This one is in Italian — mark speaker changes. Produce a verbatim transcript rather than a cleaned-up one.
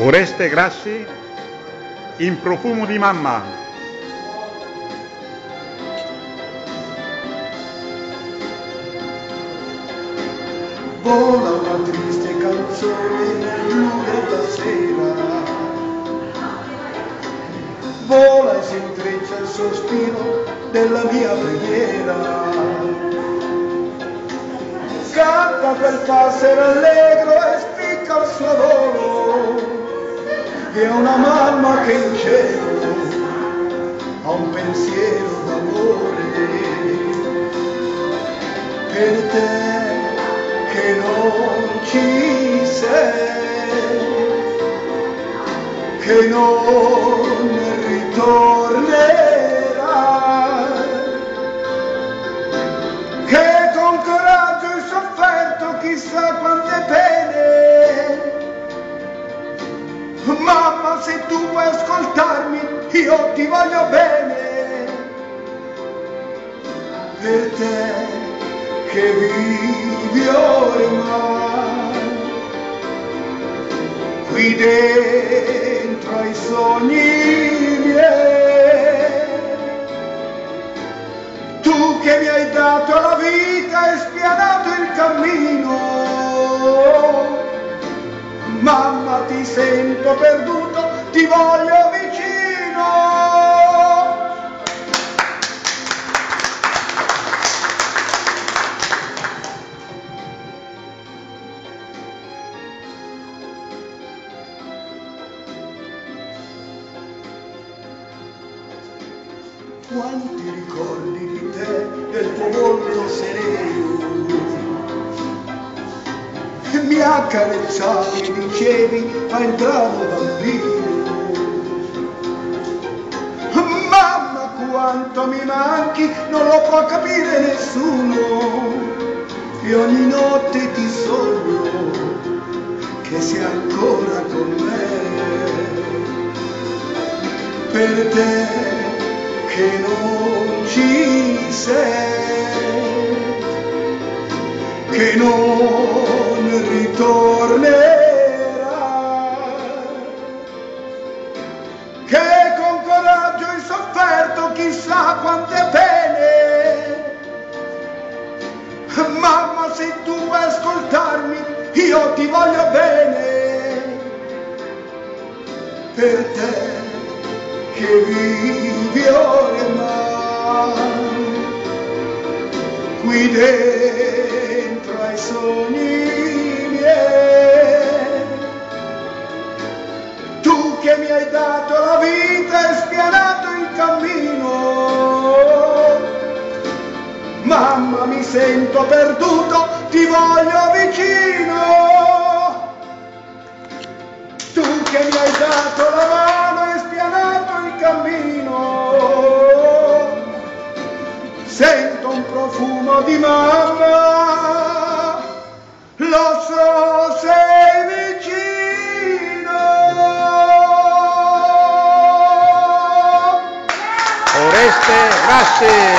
Speaker 1: Oreste Grassi, In profumo di mamma.
Speaker 2: Vola una triste canzone nel blu della sera, vola e si intreccia il sospiro della mia preghiera. Canta quel passero allegro e spicca il suo volo, e una mamma che in cielo ha un pensiero d'amore per te che non ci sei, che non ritornerai, che con coraggio hai sofferto chissà quante pene. Mamma, se tu vuoi ascoltarmi, io ti voglio bene, per te che vivi ormai qui dentro ai sogni miei. Tu che mi hai dato la vita e spianato il cammino, mamma, ti sento perduto, ti voglio vicino. Quanti ricordi di te, del tuo volto sereno, mi accarezzavi e dicevi ma entravo bambino. Mamma, quanto mi manchi, non lo può capire nessuno, e ogni notte ti sogno che sei ancora con me, per te che non ci sei, che non ritornerai, che con coraggio hai sofferto chissà quante pene. Mamma, se tu vuoi ascoltarmi, io ti voglio bene, per te che vivi ormai qui dentro ai sogni miei. Tu che mi hai dato la vita e spianato il cammino, mamma, mi sento perduto, ti voglio vicino. Tu che mi hai dato la mano e spianato il cammino, sento un profumo di mamma, lo so sei vicino.
Speaker 1: Oreste Grassi.